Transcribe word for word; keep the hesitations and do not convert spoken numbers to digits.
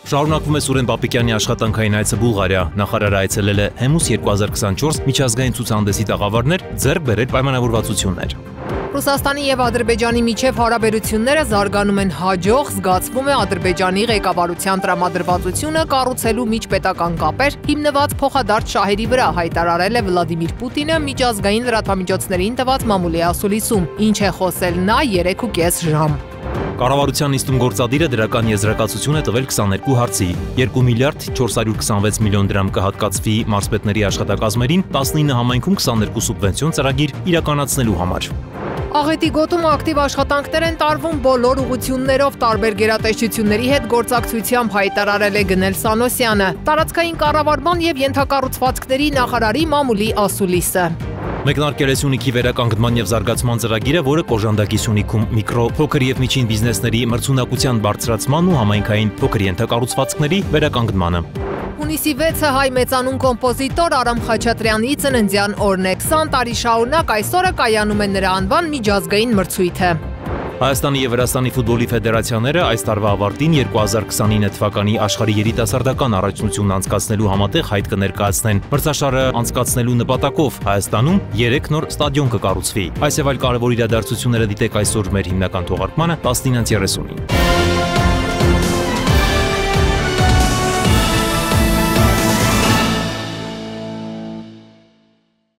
Շարունակվում է Սուրեն Պապիկյանի աշխատանքային այցը Բուլղարիա։ Նախարարը այցելել է Հեմուս երկու հազար քսանչորս միջազգային ցուցահանդեսի տաղավարներ, ձեռք բերել պայմանավորվածություններ։ Ռուսաստանի եւ Ադրբեջանի միջև հարաբերությունները զարգանում են հաջող, զգացվում է Ադրբեջանի ղեկավարության տրամադրվածությունը կառուցելու միջպետական կապեր հիմնված փոխադարձ շահերի վրա, հայտարարել է Վլադիմիր Պուտինը միջազգային լրատվամիջոցներին տված մամուլի ասուլիսում, ինչ է խոսել նա երեք ու կես ժամ։ Կառավարության նիստում գործադիրը դրական եզրակացություն է տվել քսաներկու հարցի։ երկու միլիարդ չորս հարյուր քսանվեց միլիոն դրամ կհատկացվի մարզպետների աշխատակազմերին, տասնինը համայնքում քսաներկու սուբվենցիոն ծրագիր իրականացնելու համար։ Աղետի գոտում ակտիվ աշխատանքներ են տարվում բոլոր ուղղություններով, տարբեր գերատեսչությունների հետ գործակցությամբ, հայտարարել է Գնել Սանոսյանը, տարածքային կառավարման եւ ենթակառուցվածքների նախարարի մամուլի ասուլիսը։ Մեկնարկել է Սյունիքի վերականգնման եւ զարգացման ծրագիրը, որը կոժանդակի Սյունիքում միկրո, փոքր եւ միջին բիզնեսների մրցունակության բարձրացման ու համայնքային փոքր ենթակառուցվածքների վերականգնմանը։ Հունիսի վեցը հայ մեծանուն կոմպոզիտոր Արամ Խաչատրյանի ծննդյան օրն է, քսան տարի շարունակ այսօրը կայանում է նրա անվան միջազգային մրցույթը։ Հայաստանի եւ Վրաստանի ֆուտբոլի ֆեդերացիաները այս տարվա ավարտին երկու հազար քսանինը թվականի աշխարհի երիտասարդական առաջնությունն անցկացնելու համատեղ հայտ կներկայացնեն։ Մրցաշարը անցկացնելու նպատակով Հայաստանում երեք նոր ստադիոն կկառուցվի։ Այս եւ այլ կարևոր իրադարձությունները դիտեք այսօր մեր հիմնական թողարկմանը տասնինից երեսունին։